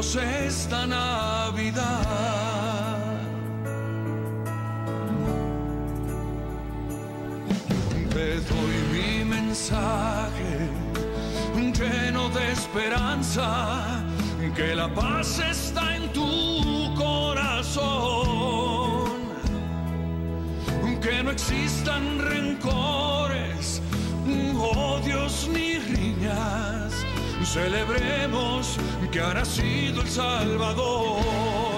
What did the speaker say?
juntos esta Navidad. Te doy mi mensaje lleno de esperanza, que la paz está en tu corazón, que no existan rencores, odios ni riñas. Celebremos que ha nacido el Salvador.